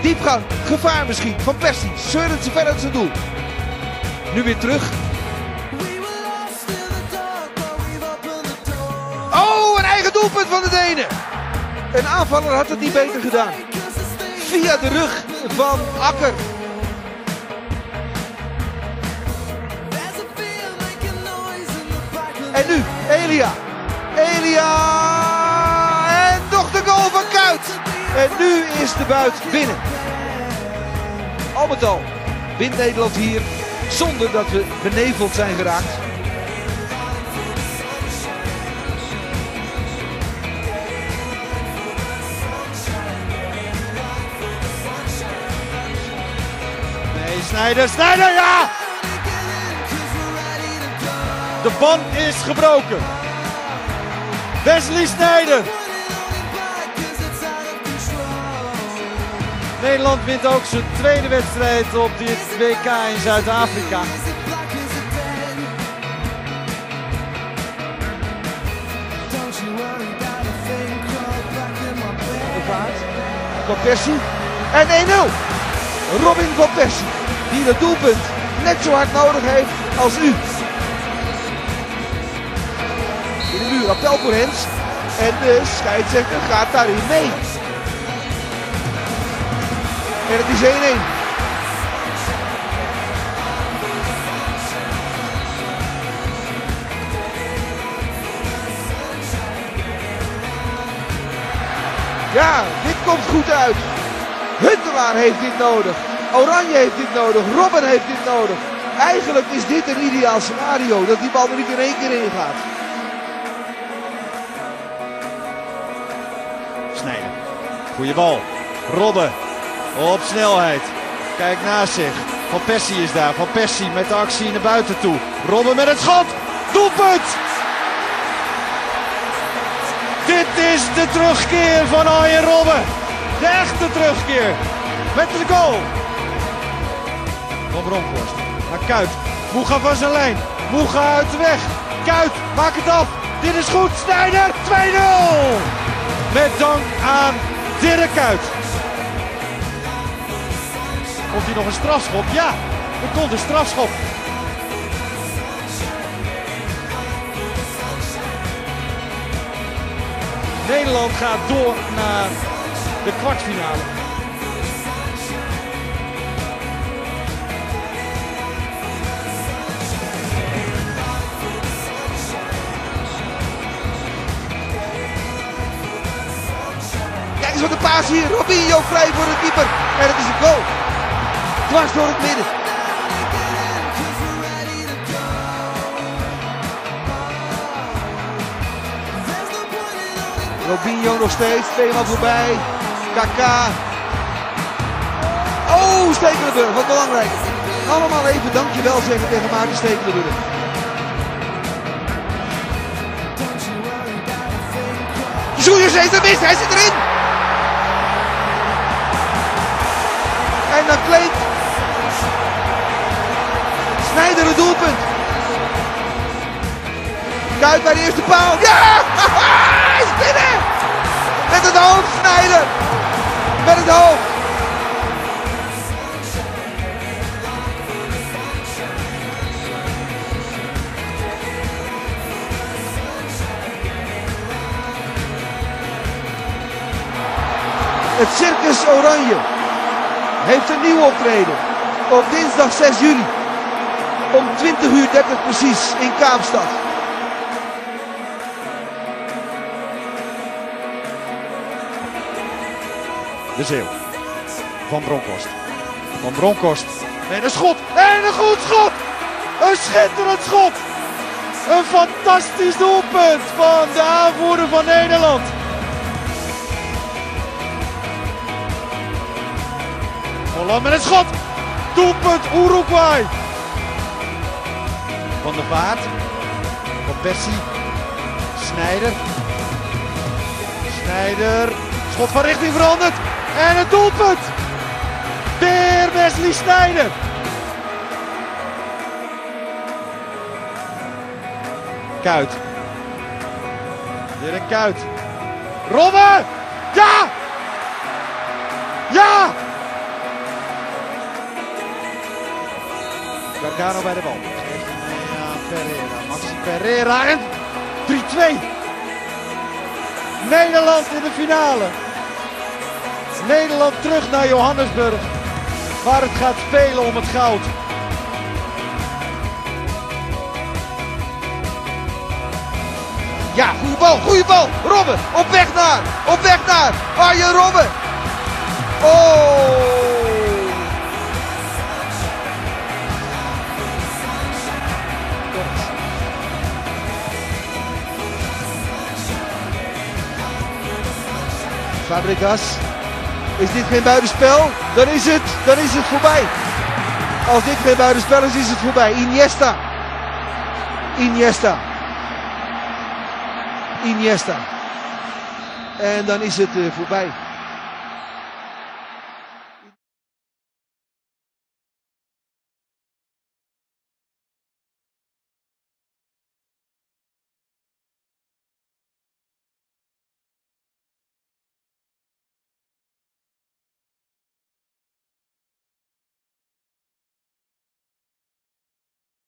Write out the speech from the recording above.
Diepgang, gevaar misschien van Persie. Zeurend ze verder uit zijn doel. Nu weer terug. Oh, een eigen doelpunt van de Denen. Een aanvaller had het niet beter gedaan. Via de rug van Akker. En nu Elia. Elia. En nog de goal van Kuit. En nu is de buit binnen. Al met al wint Nederland hier zonder dat we beneveld zijn geraakt. Nee, Sneijder, ja! De band is gebroken. Wesley Sneijder. Nederland wint ook zijn tweede wedstrijd op dit WK in Zuid-Afrika. Van Persie en 1-0. Robin van Persie, die het doelpunt net zo hard nodig heeft als u. In de muur, appel voor Hens. En de scheidsrechter gaat daarin mee. En het is 1-1. Ja, dit komt goed uit. Huntelaar heeft dit nodig. Oranje heeft dit nodig. Robben heeft dit nodig. Eigenlijk is dit een ideaal scenario. Dat die bal er niet in één keer in gaat. Sneijder. Goeie bal. Robben. Op snelheid. Kijk naast zich. Van Persie is daar. Van Persie met de actie naar buiten toe. Robben met het schot. Doelpunt! Dit is de terugkeer van Arjen Robben. De echte terugkeer. Met de goal. Van Bronkhorst. Naar Kuit. Moega van zijn lijn. Moega uit de weg. Kuit, maak het af. Dit is goed. Sneijder 2-0. Met dank aan Dirk Kuyt. Komt hier nog een strafschop? Ja, er komt een strafschop. Nederland gaat door naar de kwartfinale. Kijk eens wat de paas hier. Robinho vrij voor de keeper. En het is een goal. Dwars door het midden. Robinho nog steeds. Tweemaal voorbij. Kaka. Oh, Stekelenburg. Wat belangrijk. Allemaal even dankjewel zeggen tegen Maarten Stekelenburg. Zoeiers heeft hem mis. Hij zit erin. En dan kleedt Sneijder het doelpunt. Kuit bij de eerste paal. Ja! Hij is binnen! Met het hoofd, Sneijder. Met het hoofd. Het Circus Oranje heeft een nieuw optreden op dinsdag 6 juli om 20:30 precies in Kaapstad. De Zeeuw van Bronkhorst. Van Bronkhorst. En een schot. En een goed schot. Een schitterend schot. Een fantastisch doelpunt van de aanvoerder van Nederland. Holland met een schot. Doelpunt Uruguay. Van der Vaart. Van Persie. Sneijder. Sneijder. Schot van richting veranderd. En het doelpunt. Weer Wesley Sneijder. Kuyt. Weer een Kuyt. Robben. Ja. Ja. Gargano bij de bal. Ja, Pereira. Maxi Pereira en 3-2. Nederland in de finale. Nederland terug naar Johannesburg. Waar het gaat spelen om het goud. Ja, goede bal. Robben, op weg naar Arjen Robben. Oh! Fabregas. Is dit geen buitenspel? Dan is het voorbij. Als dit geen buitenspel is, is het voorbij. Iniesta. En dan is het voorbij.